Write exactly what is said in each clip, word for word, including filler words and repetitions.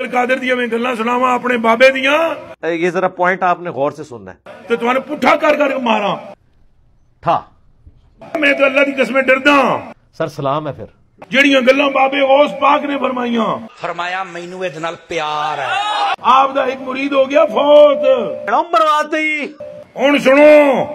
कादर दिया मैं गल्लां सुनावा अपने बाबे दियां। ये जरा पॉइंट आपने गौर से सुनना है। तो तुहानू पुठा कर कर मारा था। मैं तो अल्लाह की कसमें डरदा। सर सलाम है फिर ਜਿਹੜੀਆਂ ਗੱਲਾਂ ਬਾਬੇ ਗੌਸ ਪਾਕ ਨੇ ਫਰਮਾਈਆਂ फरमाया मैनू इहदे नाल प्यार है। ਆਪ ਦਾ ਇੱਕ ਮੁਰੀਦ ਹੋ ਗਿਆ ਫੌਤ। नंबर आते ही ਹੁਣ सुनो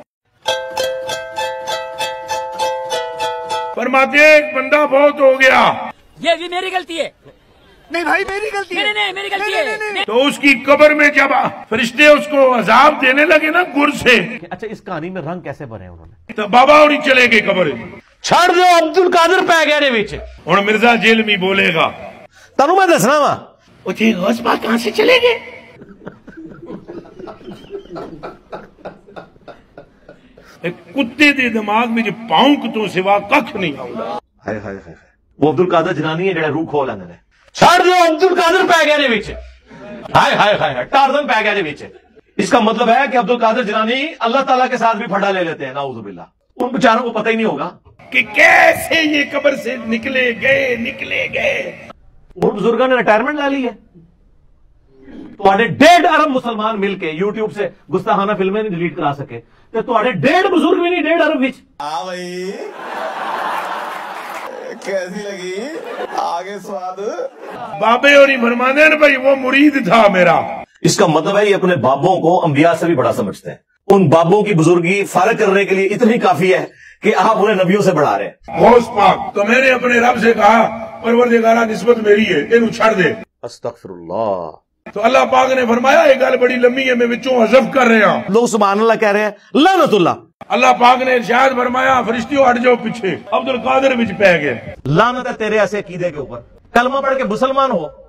फरमाते एक बंदा फौत हो गया। ये भी मेरी गलती है। नहीं भाई मेरी गलती है। नहीं नहीं मेरी गलती है। तो उसकी कब्र में जब फरिश्ते उसको अजाब देने लगे ना गुर से, अच्छा इस कहानी में रंग कैसे भरे उन्होंने? तो बाबा और ही चले गए कब्र। छड़ दो अब्दुल कादिर पै गए ने विच। हुण मिर्जा जेल में बोलेगा तनु मैं दसना वा उठे गौस पाक कहां से चले गए। एक कुत्ते दे दिमाग में भौंक तो सिवा कख नहीं आउंदा। हाय हाय हाय वो अब्दुल कादिर जनानी है जेड़ा रूह खोल आंदे ने। छड़ दो अब्दुल कादिर पै गए ने विच। हाय हाय हाय टारजन पै गए ने विच। इसका मतलब है कि अब्दुल कादिर जनानी अल्लाह ताला के साथ भी फड़ा ले लेते हैं नाउज़ु बिल्लाह। उन बेचारों को पता ही नहीं होगा कि कैसे ये कब्र से निकले गए निकले गए। उन बुजुर्गों ने रिटायरमेंट ला ली है। ਤੁਹਾਡੇ डेढ़ अरब मुसलमान मिलके यूट्यूब से गुस्ताखाना फिल्में नहीं डिलीट करा सके तो ਤੁਹਾਡੇ डेढ़ बुजुर्ग भी नहीं डेढ़ अरब विच। हाँ भाई कैसी लगी आगे स्वाद। बाबे और ही फरमाते हैं भाई वो मुरीद था मेरा। इसका मतलब है ये अपने बाबों को अंबिया से भी बड़ा समझते हैं। उन बाबों की बुजुर्गी फारग करने के लिए इतनी काफी है कि आप उन्हें नबियों से बढ़ा रहे हैं। गौस पाक तो मैंने अपने रब से कहा परवरदिगारा निस्बत मेरी है इन्हू छड़ दे। अस्तगफिरुल्लाह। तो अल्लाह पाक ने फरमाया ये गल बड़ी लंबी है मैं विचों हज़फ कर रहा। लोग सुभान अल्लाह कह रहे हैं लानतुल्लाह। अल्लाह पाक ने इरशाद फरमाया फरिश्तियों हट जाओ पीछे। अब्दुल कादिर विच पै गए। लानत है तेरे ऐसे अकीदे के ऊपर। कलमा पढ़ के मुसलमान हो